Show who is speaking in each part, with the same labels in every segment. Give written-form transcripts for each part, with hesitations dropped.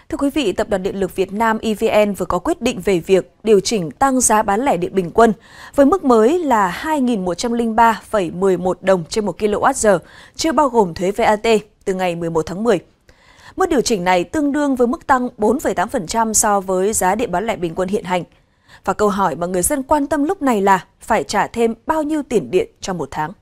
Speaker 1: Thưa quý vị, Tập đoàn Điện lực Việt Nam EVN vừa có quyết định về việc điều chỉnh tăng giá bán lẻ điện bình quân với mức mới là 2.103,11 đồng trên 1 kWh, chưa bao gồm thuế VAT từ ngày 11 tháng 10. Mức điều chỉnh này tương đương với mức tăng 4,8% so với giá điện bán lẻ bình quân hiện hành. Và câu hỏi mà người dân quan tâm lúc này là phải trả thêm bao nhiêu tiền điện trong một tháng?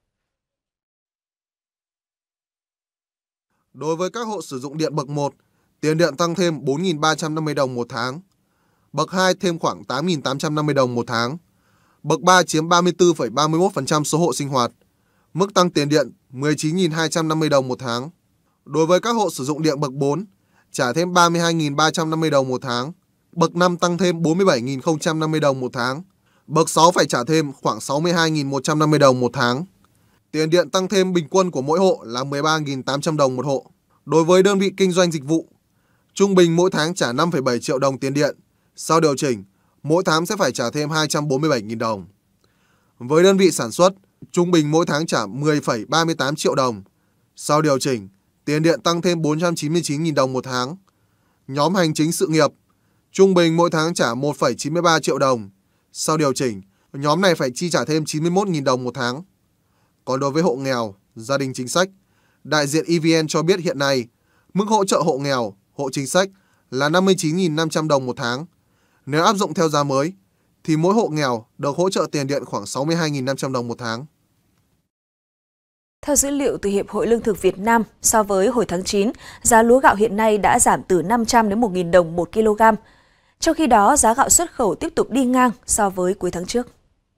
Speaker 2: Đối với các hộ sử dụng điện bậc 1, tiền điện tăng thêm 4.350 đồng một tháng. Bậc 2 thêm khoảng 8.850 đồng một tháng. Bậc 3 chiếm 34,31% số hộ sinh hoạt. Mức tăng tiền điện 19.250 đồng một tháng. Đối với các hộ sử dụng điện bậc 4, trả thêm 32.350 đồng một tháng. Bậc 5 tăng thêm 47.050 đồng một tháng. Bậc 6 phải trả thêm khoảng 62.150 đồng một tháng. Tiền điện tăng thêm bình quân của mỗi hộ là 13.800 đồng một hộ. Đối với đơn vị kinh doanh dịch vụ, trung bình mỗi tháng trả 5,7 triệu đồng tiền điện. Sau điều chỉnh, mỗi tháng sẽ phải trả thêm 247.000 đồng. Với đơn vị sản xuất, trung bình mỗi tháng trả 10,38 triệu đồng. Sau điều chỉnh, tiền điện tăng thêm 499.000 đồng một tháng. Nhóm hành chính sự nghiệp, trung bình mỗi tháng trả 1,93 triệu đồng. Sau điều chỉnh, nhóm này phải chi trả thêm 91.000 đồng một tháng. Còn đối với hộ nghèo, gia đình chính sách, đại diện EVN cho biết hiện nay, mức hỗ trợ hộ nghèo, hộ chính sách là 59.500 đồng một tháng. Nếu áp dụng theo giá mới, thì mỗi hộ nghèo được hỗ trợ tiền điện khoảng 62.500 đồng một tháng.
Speaker 1: Theo dữ liệu từ Hiệp hội Lương thực Việt Nam, so với hồi tháng 9, giá lúa gạo hiện nay đã giảm từ 500 đến 1.000 đồng một kg. Trong khi đó, giá gạo xuất khẩu tiếp tục đi ngang so với cuối tháng trước.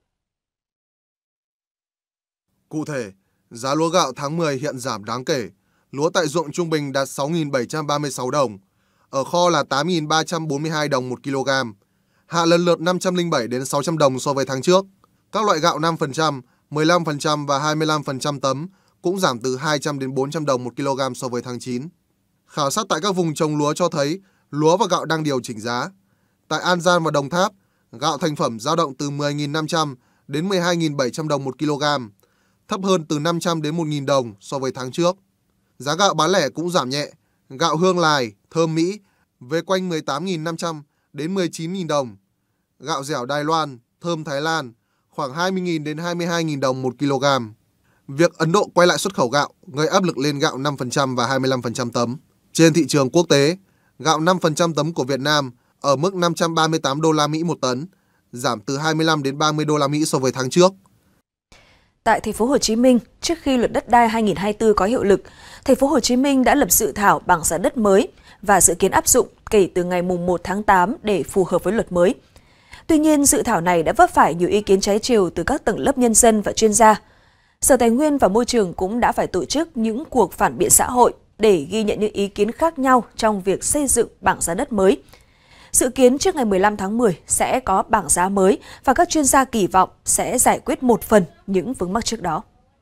Speaker 2: Cụ thể, giá lúa gạo tháng 10 hiện giảm đáng kể. Lúa tại ruộng trung bình đạt 6.736 đồng, ở kho là 8.342 đồng một kg, hạ lần lượt 507 đến 600 đồng so với tháng trước. Các loại gạo 5%, 15% và 25% tấm cũng giảm từ 200 đến 400 đồng một kg so với tháng 9. Khảo sát tại các vùng trồng lúa cho thấy lúa và gạo đang điều chỉnh giá. Tại An Giang và Đồng Tháp, gạo thành phẩm dao động từ 10.500 đến 12.700 đồng một kg, thấp hơn từ 500 đến 1.000 đồng so với tháng trước. Giá gạo bán lẻ cũng giảm nhẹ, gạo Hương Lài, Thơm Mỹ về quanh 18.500 đến 19.000 đồng. Gạo dẻo Đài Loan, Thơm Thái Lan khoảng 20.000 đến 22.000 đồng một kg. Việc Ấn Độ quay lại xuất khẩu gạo gây áp lực lên gạo 5% và 25% tấm. Trên thị trường quốc tế, gạo 5% tấm của Việt Nam ở mức 538 đô la Mỹ một tấn, giảm từ 25 đến 30 đô la Mỹ so với tháng trước.
Speaker 1: Tại thành phố Hồ Chí Minh, trước khi luật đất đai 2024 có hiệu lực, thành phố Hồ Chí Minh đã lập dự thảo bảng giá đất mới và dự kiến áp dụng kể từ ngày 1 tháng 8 để phù hợp với luật mới. Tuy nhiên, dự thảo này đã vấp phải nhiều ý kiến trái chiều từ các tầng lớp nhân dân và chuyên gia. Sở Tài nguyên và Môi trường cũng đã phải tổ chức những cuộc phản biện xã hội để ghi nhận những ý kiến khác nhau trong việc xây dựng bảng giá đất mới. Dự kiến trước ngày 15 tháng 10 sẽ có bảng giá mới và các chuyên gia kỳ vọng sẽ giải quyết một phần những vướng mắc trước đó.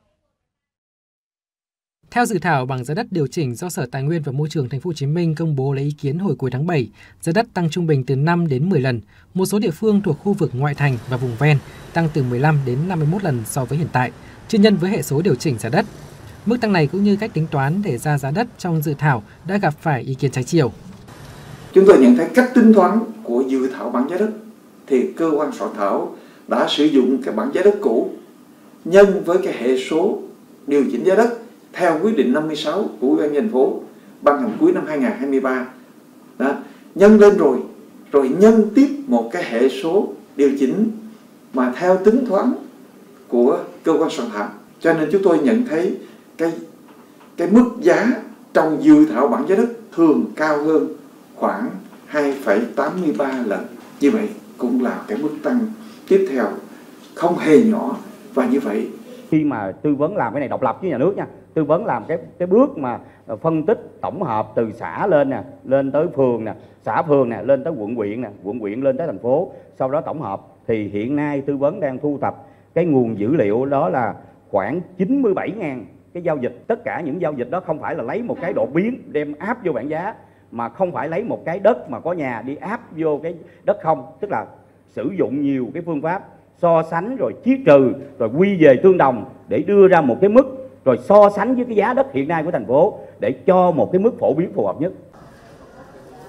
Speaker 3: Theo dự thảo bảng giá đất điều chỉnh do Sở Tài nguyên và Môi trường Thành phố Hồ Chí Minh công bố lấy ý kiến hồi cuối tháng 7, giá đất tăng trung bình từ 5 đến 10 lần. Một số địa phương thuộc khu vực ngoại thành và vùng ven tăng từ 15 đến 51 lần so với hiện tại, chưa nhân với hệ số điều chỉnh giá đất. Mức tăng này cũng như cách tính toán để ra giá đất trong dự thảo đã gặp phải ý kiến trái chiều.
Speaker 4: Chúng tôi nhận thấy cách tính toán của dự thảo bảng giá đất thì cơ quan soạn thảo đã sử dụng cái bảng giá đất cũ nhân với cái hệ số điều chỉnh giá đất theo quyết định 56 của Ủy ban nhân dân thành phố ban hành cuối năm 2023. Đó, nhân lên rồi nhân tiếp một cái hệ số điều chỉnh mà theo tính toán của cơ quan soạn thảo. Cho nên chúng tôi nhận thấy cái mức giá trong dự thảo bảng giá đất thường cao hơn khoảng 2,83 lần. Như vậy cũng là cái mức tăng tiếp theo không hề nhỏ. Và như vậy
Speaker 5: khi mà tư vấn làm cái này độc lập với nhà nước nha, tư vấn làm cái bước mà phân tích tổng hợp từ xã lên nè, lên tới phường nè, xã phường nè, lên tới quận huyện nè, quận huyện lên tới thành phố, sau đó tổng hợp thì hiện nay tư vấn đang thu thập cái nguồn dữ liệu đó là khoảng 97.000 cái giao dịch. Tất cả những giao dịch đó không phải là lấy một cái đột biến đem áp vô bảng giá, mà không phải lấy một cái đất mà có nhà đi áp vô cái đất không, tức là sử dụng nhiều cái phương pháp so sánh rồi chiết trừ rồi quy về tương đồng để đưa ra một cái mức rồi so sánh với cái giá đất hiện nay của thành phố để cho một cái mức phổ biến phù hợp nhất.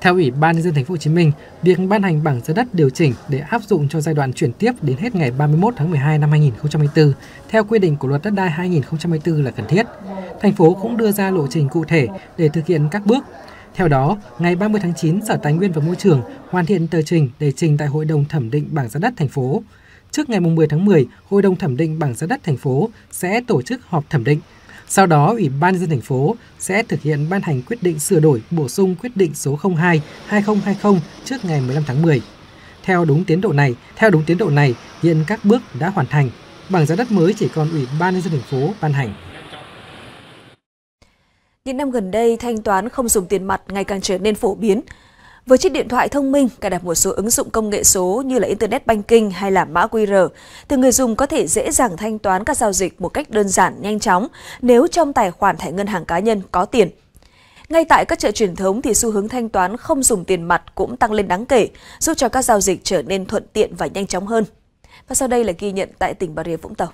Speaker 3: Theo Ủy ban nhân dân Thành phố Hồ Chí Minh, việc ban hành bảng giá đất điều chỉnh để áp dụng cho giai đoạn chuyển tiếp đến hết ngày 31 tháng 12 năm 2024 theo quy định của Luật Đất đai 2024 là cần thiết. Thành phố cũng đưa ra lộ trình cụ thể để thực hiện các bước. Theo đó, ngày 30 tháng 9, Sở Tài nguyên và Môi trường hoàn thiện tờ trình để trình tại Hội đồng thẩm định bảng giá đất thành phố. Trước ngày 10 tháng 10, Hội đồng thẩm định bảng giá đất thành phố sẽ tổ chức họp thẩm định. Sau đó, Ủy ban nhân dân thành phố sẽ thực hiện ban hành quyết định sửa đổi, bổ sung quyết định số 02/2020 trước ngày 15 tháng 10. Theo đúng tiến độ này, hiện các bước đã hoàn thành. Bảng giá đất mới chỉ còn Ủy ban nhân dân thành phố ban hành.
Speaker 1: Những năm gần đây, thanh toán không dùng tiền mặt ngày càng trở nên phổ biến. Với chiếc điện thoại thông minh, cài đặt một số ứng dụng công nghệ số như là Internet Banking hay là mã QR, thì người dùng có thể dễ dàng thanh toán các giao dịch một cách đơn giản, nhanh chóng nếu trong tài khoản thẻ ngân hàng cá nhân có tiền. Ngay tại các chợ truyền thống thì xu hướng thanh toán không dùng tiền mặt cũng tăng lên đáng kể, giúp cho các giao dịch trở nên thuận tiện và nhanh chóng hơn. Và sau đây là ghi nhận tại tỉnh Bà Rịa Vũng Tàu.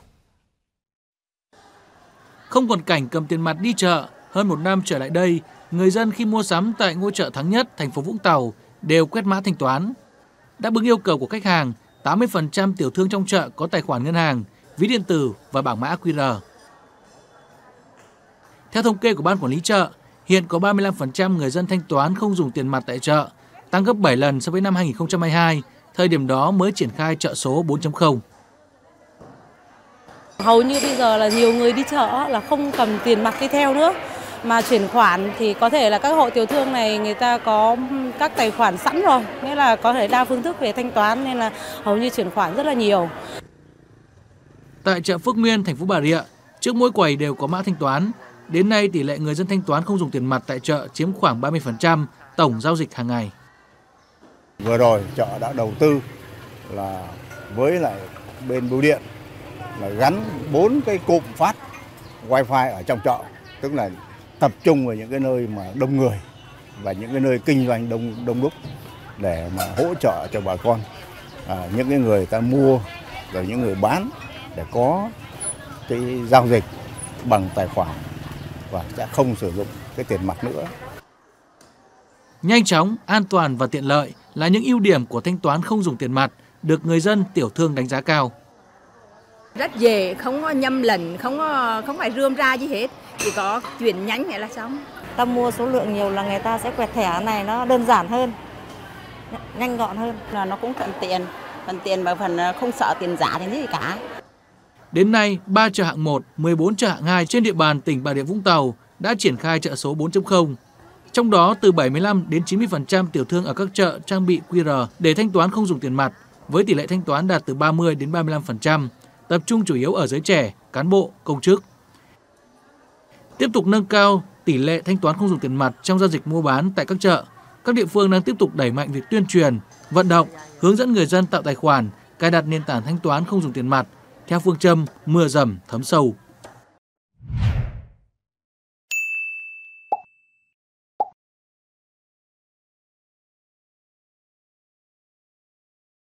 Speaker 6: Không còn cảnh cầm tiền mặt đi chợ, hơn một năm trở lại đây, người dân khi mua sắm tại ngôi chợ Thắng Nhất, thành phố Vũng Tàu đều quét mã thanh toán. Đáp ứng yêu cầu của khách hàng, 80% tiểu thương trong chợ có tài khoản ngân hàng, ví điện tử và bảng mã QR. Theo thống kê của Ban Quản lý chợ, hiện có 35% người dân thanh toán không dùng tiền mặt tại chợ, tăng gấp 7 lần so với năm 2022, thời điểm đó mới triển khai chợ số 4.0.
Speaker 7: Hầu như bây giờ là nhiều người đi chợ là không cầm tiền mặt đi theo nữa, mà chuyển khoản thì có thể là các hộ tiểu thương này người ta có các tài khoản sẵn rồi, nghĩa là có thể đa phương thức về thanh toán nên là hầu như chuyển khoản rất là nhiều.
Speaker 6: Tại chợ Phước Nguyên, thành phố Bà Rịa, trước mỗi quầy đều có mã thanh toán. Đến nay tỷ lệ người dân thanh toán không dùng tiền mặt tại chợ chiếm khoảng 30% tổng giao dịch hàng ngày.
Speaker 8: Vừa rồi chợ đã đầu tư là với lại bên bưu điện là gắn 4 cái cụm phát wifi ở trong chợ, tức là tập trung vào những cái nơi mà đông người và những cái nơi kinh doanh đông đúc để mà hỗ trợ cho bà con, những cái người ta mua rồi những người bán để có cái giao dịch bằng tài khoản và sẽ không sử dụng cái tiền mặt nữa.
Speaker 6: Nhanh chóng, an toàn và tiện lợi là những ưu điểm của thanh toán không dùng tiền mặt được người dân tiểu thương đánh giá cao.
Speaker 9: Rất dễ, không có nhầm lẫn, không phải rườm ra gì hết, chỉ có chuyển nhánh này là xong.
Speaker 7: Ta mua số lượng nhiều là người ta sẽ quẹt thẻ này nó đơn giản hơn, nhanh gọn hơn,
Speaker 10: là nó cũng thuận tiện và phần không sợ tiền giả thì gì cả.
Speaker 6: Đến nay, 3 chợ hạng 1, 14 chợ hạng 2 trên địa bàn tỉnh Bà Rịa Vũng Tàu đã triển khai chợ số 4.0. Trong đó, từ 75 đến 90% tiểu thương ở các chợ trang bị QR để thanh toán không dùng tiền mặt, với tỷ lệ thanh toán đạt từ 30 đến 35%, tập trung chủ yếu ở giới trẻ, cán bộ, công chức. Tiếp tục nâng cao tỷ lệ thanh toán không dùng tiền mặt trong giao dịch mua bán tại các chợ, các địa phương đang tiếp tục đẩy mạnh việc tuyên truyền, vận động, hướng dẫn người dân tạo tài khoản, cài đặt nền tảng thanh toán không dùng tiền mặt theo phương châm mưa dầm thấm sâu.